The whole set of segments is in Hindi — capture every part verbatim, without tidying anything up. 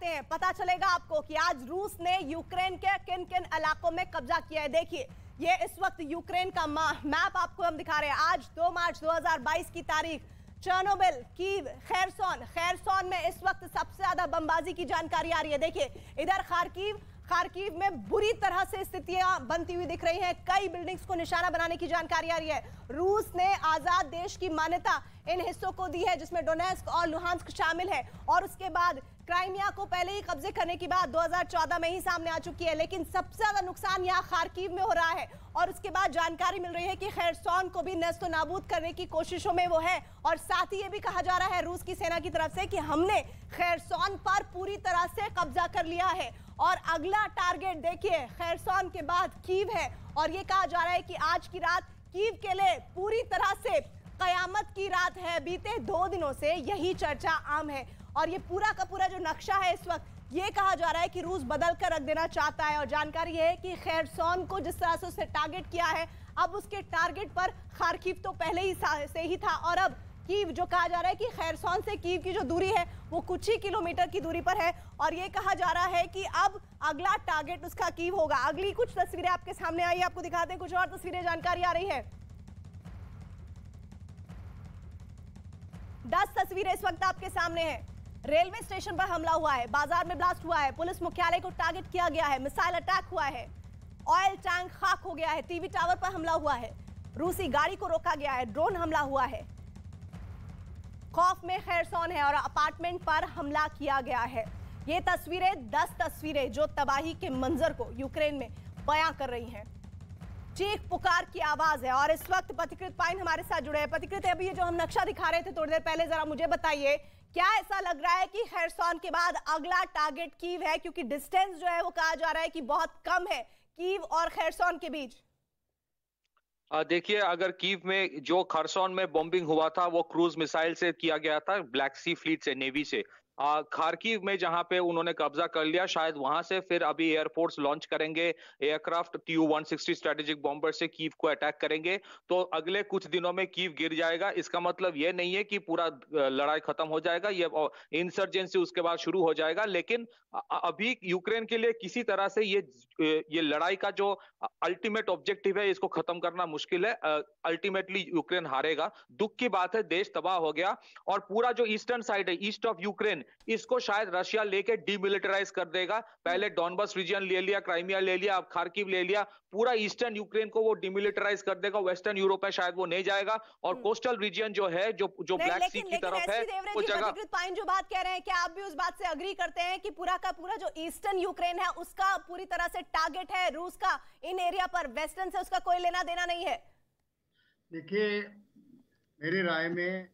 जाते हैं, पता चलेगा आपको कि आज रूस ने यूक्रेन के किन किन इलाकों में कब्जा किया है। देखिए, ये इस वक्त यूक्रेन का मैप आपको हम दिखा रहे हैं। आज दो मार्च दो हज़ार बाईस की तारीख, चेर्नोबिल, कीव, खैरसोन खैरसोन में इस वक्त सबसे ज्यादा बमबाजी की जानकारी आ रही है। देखिए, इधर खार्किव खार्किव में बुरी तरह से स्थितियां बनती हुई दिख रही हैं। कई बिल्डिंग्स को निशाना बनाने की जानकारी आ रही है। रूस ने आजाद देश की मान्यता इन हिस्सों को दी है, जिसमें डोनेस्क और लुहांस्क शामिल है। और उसके बाद क्राइमिया को पहले ही कब्जे करने की बात दो हज़ार चौदह में ही सामने आ चुकी है, लेकिन सबसे ज्यादा नुकसान यहाँ खार्किव में हो रहा है। और उसके बाद जानकारी मिल रही है कि खैरसोन को भी नेस्तो नाबूद करने की कोशिशों में वो है। और साथ ही ये भी कहा जा रहा है रूस की सेना की तरफ से कि हमने खैरसोन पर पूरी तरह से कब्जा कर लिया है। और अगला टारगेट देखिए, खैरसोन के बाद कीव है। और ये कहा जा रहा है कि आज की रात कीव के लिए पूरी तरह से कयामत की रात है। बीते दो दिनों से यही चर्चा आम है। और ये पूरा का पूरा जो नक्शा है इस वक्त, ये कहा जा रहा है कि रूस बदल कर रख देना चाहता है। और जानकारी है कि खैरसोन को जिस तरह से उसने टारगेट किया है, अब उसके टारगेट पर खार्किव तो पहले ही से ही था। और अब कीव, जो कहा जा रहा है कि खैरसोन से कीव की जो दूरी है वो कुछ ही किलोमीटर की दूरी पर है। और ये कहा जा रहा है कि अब अगला टारगेट उसका कीव होगा। अगली कुछ तस्वीरें आपके सामने आई, आपको दिखाते हैं कुछ और तस्वीरें। जानकारी आ रही है, दस तस्वीरें इस वक्त आपके सामने हैं। रेलवे स्टेशन पर हमला हुआ है, बाजार में ब्लास्ट हुआ है, पुलिस मुख्यालय को टारगेट किया गया है, मिसाइल अटैक हुआ है, ऑयल टैंक खाक हो गया है, टीवी टावर पर हमला हुआ है, रूसी गाड़ी को रोका गया है, ड्रोन हमला हुआ है, खौफ में खैरसोन है और अपार्टमेंट पर हमला किया गया है। ये तस्वीरें, दस तस्वीरें जो तबाही के मंजर को यूक्रेन में बयां कर रही हैं। चीख पुकार की आवाज है। और इस वक्त पथिकृत पाइन हमारे साथ जुड़े हैं। पथिकृत, अभी ये जो हम नक्शा दिखा रहे थे थोड़ी देर पहले, जरा मुझे बताइए, क्या ऐसा लग रहा है कि खैरसोन के बाद अगला टारगेट कीव है? क्योंकि डिस्टेंस जो है वो कहा जा रहा है कि बहुत कम है कीव और खैरसोन के बीच। देखिए, अगर कीव में जो खरसोन में बॉम्बिंग हुआ था वो क्रूज मिसाइल से किया गया था, ब्लैक सी फ्लीट से, नेवी से। खार्किव में जहां पे उन्होंने कब्जा कर लिया, शायद वहां से फिर अभी एयरफोर्स लॉन्च करेंगे aircraft T U one sixty strategic bomber से कीव को अटैक करेंगे। तो अगले कुछ दिनों में कीव गिर जाएगा। इसका मतलब यह नहीं है कि पूरा लड़ाई खत्म हो जाएगा, ये इंसर्जेंसी उसके बाद शुरू हो जाएगा। लेकिन अभी यूक्रेन के लिए किसी तरह से ये ये लड़ाई का जो अल्टीमेट ऑब्जेक्टिव है, इसको खत्म करना मुश्किल है। अल्टीमेटली यूक्रेन हारेगा। दुख की बात है, देश तबाह हो गया। और पूरा जो ईस्टर्न साइड है, ईस्ट ऑफ यूक्रेन, इसको शायद रशिया लेके डीमिलिटराइज कर देगा। पहले डॉनबस रीजन ले लिया, क्राइमिया ले लिया, अब खार्किव ले लिया। पूरा ईस्टर्न यूक्रेन को वो डीमिलिटराइज कर देगा। वेस्टर्न यूरोप है, शायद वो नहीं जाएगा। और कोस्टल रीजन जो है, जो जो ब्लैक सी की तरफ है, वो जगह पाइन जो बात कह रहे हैं, क्या आप भी उस बात से अग्री करते हैं कि पूरा का पूरा जो ईस्टर्न यूक्रेन है उसका पूरी तरह से टारगेट है रूस का इन एरिया पर, वेस्टर्न से उसका कोई लेना देना नहीं है? देखिए, मेरी राय में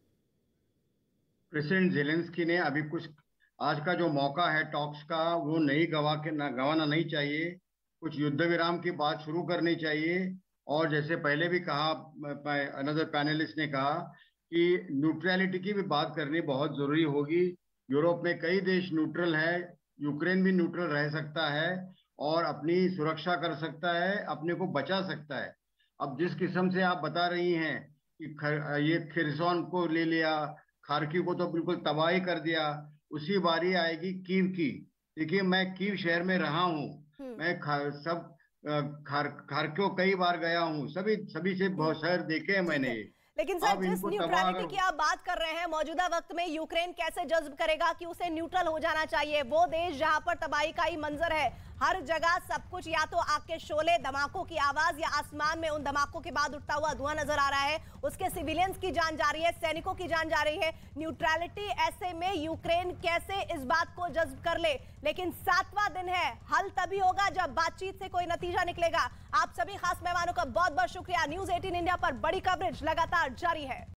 प्रेसिडेंट जेलेंस्की ने अभी कुछ, आज का जो मौका है टॉक्स का, वो नहीं गवा के ना गंवाना नहीं चाहिए। कुछ युद्ध विराम की बात शुरू करनी चाहिए। और जैसे पहले भी कहा, अनदर पैनलिस्ट ने कहा कि न्यूट्रलिटी की भी बात करनी बहुत जरूरी होगी। यूरोप में कई देश न्यूट्रल है, यूक्रेन भी न्यूट्रल रह सकता है और अपनी सुरक्षा कर सकता है, अपने को बचा सकता है। अब जिस किस्म से आप बता रही हैं कि खर, ये खैरसोन को ले लिया, खार्किव को तो बिल्कुल तबाही कर दिया, उसी बारी आएगी कीव की। देखिए, मैं कीव शहर में रहा हूँ, मैं सब खार खार्किव कई बार गया हूँ, सभी सभी से बहुत शहर देखे हैं मैंने। लेकिन सर, जिस न्यूट्रलिटी की आप बात कर रहे हैं, मौजूदा वक्त में यूक्रेन कैसे जज्ब करेगा कि उसे न्यूट्रल हो जाना चाहिए? वो देश जहां पर तबाही का ही मंजर है, हर जगह सब कुछ या तो आग के शोले, धमाकों की आवाज, या आसमान में उन धमाकों के बाद उठता हुआ धुआं नजर आ रहा है। उसके सिविलियंस की जान जा रही है, सैनिकों की जान जा रही है। न्यूट्रलिटी, ऐसे में यूक्रेन कैसे इस बात को जज्ब कर ले? लेकिन सातवां दिन है, हल तभी होगा जब बातचीत से कोई नतीजा निकलेगा। आप सभी खास मेहमानों का बहुत बहुत शुक्रिया। न्यूज़ अठारह इंडिया पर बड़ी कवरेज लगातार जारी है।